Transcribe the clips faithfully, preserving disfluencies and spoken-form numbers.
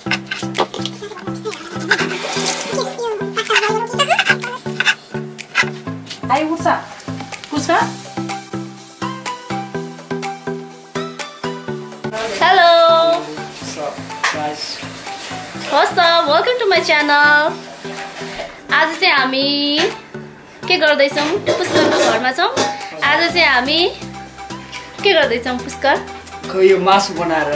Hi, what's up? What's up? Hello. What's up, guys? What's up? Welcome to my channel. आज चाहिँ हामी के गर्दैछौं? पुष्करको घरमा छौं। आज चाहिँ हामी के गर्दैछौं पुष्कर? खै यो मासु बनाएर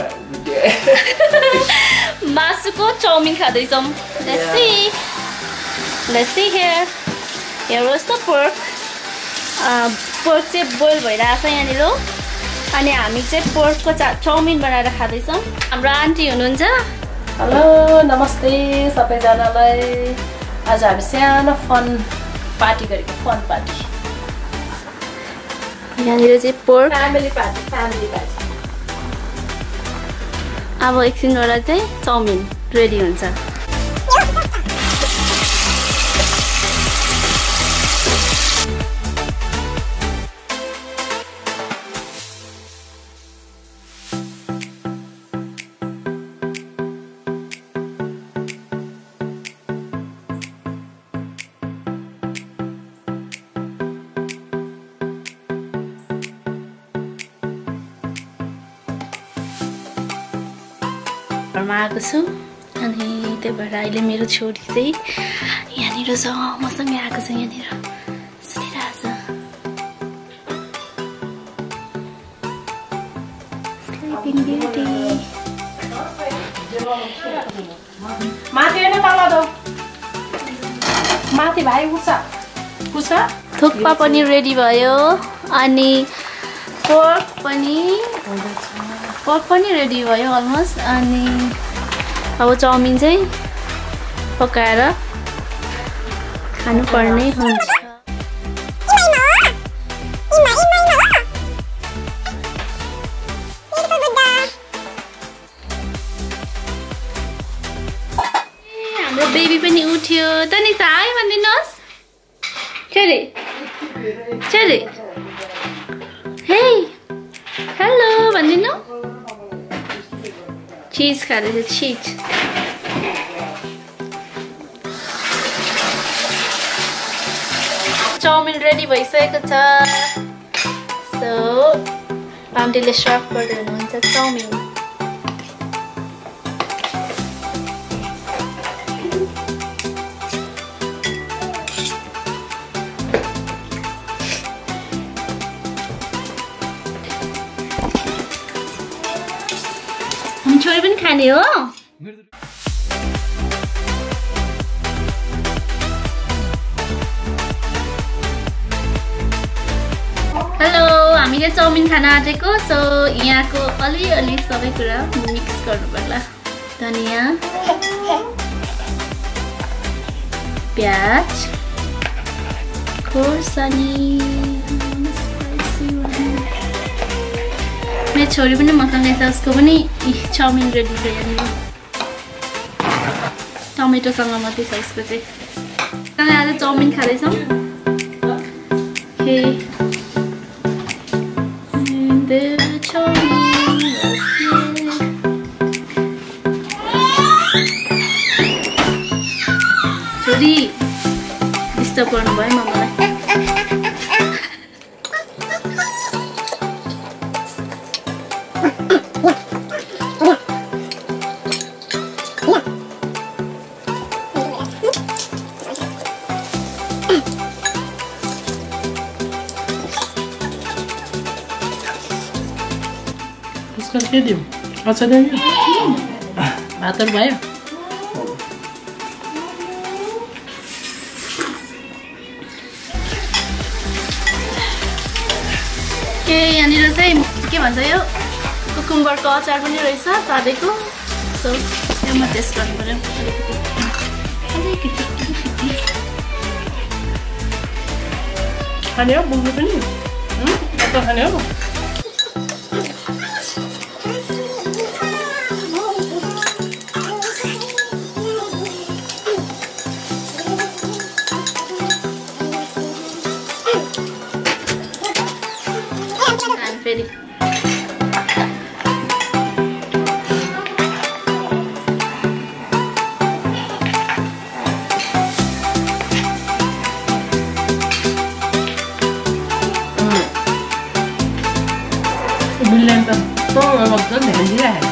मासुको चाउमिन खादैछौं। Let's see. Let's see here. Here is the pork. Uh, pork चाहिँ boil भइरहेछ यहाँनिर। अनि हामी चाहिँ पोर्कको चाउमिन बनाएर खादैछौं। हाम्रो आन्टी हुनुहुन्छ। हेलो नमस्ते सबैजनालाई। आज हामी सानो फन पार्टी गरेको फन पार्टी। यहाँनिर चाहिँ pork family party family party. अब एकछिनबाट चाहिँ चाउमिन रेडी हुन्छ। घरमा आएको छु अनि त्यही भएर अहिले मेरो छोरी चाहिँ यहाँनिर छ मसँगै आएको छ यहाँनिर सुतिरहेछ। Sleeping beauty. माथि हैन तल दो। माथि भाइ उठ्छ उठ्छ। थुक्पा पनि रेडी भयो अनि पोर्क पनि पोर्क पनि रेडी भयो अलमोस्ट। अनि अब चाउमिन चाहिँ पकाएर खानुपर्ने हुन्छ। हाम्रो बेबी पनि उठ्यो। तनिषा हाय भनिदिनुहोस्। चले चले हे हेलो भनिदिनु। चीज खाँदैछ चीज। चाउमिन रेडी भइसकेको छ। सो आन्टीले सर्भ गर्दै हुनुहुन्छ चाउमिन। हामी छोरी पनि खाने हो। हेलो हामीले चाउमिन खान आँटेको। सो यहाँको अलिअलि सबै कुरा मिक्स गर्नु पर्ला। धनिया प्याज खोर्सानी। मेरो छोरी पनि मसँगै छ उसको पनि चाउमिन रेडी छ यहाँनिर। टमेटोसँग मात्रै छ उसको चाहिँ। आज चाउमिन खाँदैछौँ। छोरी डिस्टर्ब गर्नुभयो मलाई। के दिउँ अच्छा दिउँ भातहरू भयो। के यहाँनिर चाहिँ के भन्छ यो कुकुम्बरको अचार पनि रहेछ सादेको। सो यो म टेस्ट गर्नु पर्यो अलिकति अलिकति। खाने हो बुझ्नु पनि कता खाने हो। फेरि tôi một cái này gì này.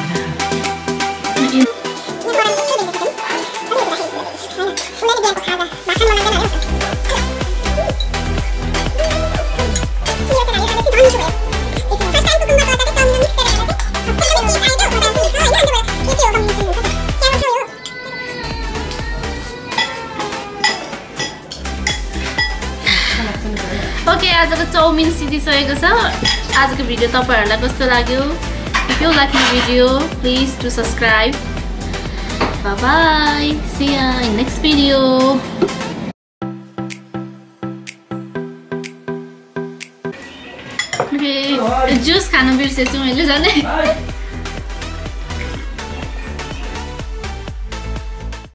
Okay आजको चाउमिन सिधिसकेको छ आजको भिडियो तपाईहरुलाई कस्तो लाग्यो if you like my video please do subscribe bye bye see you in next video okay juice खान बिर्सेछु मैले झन्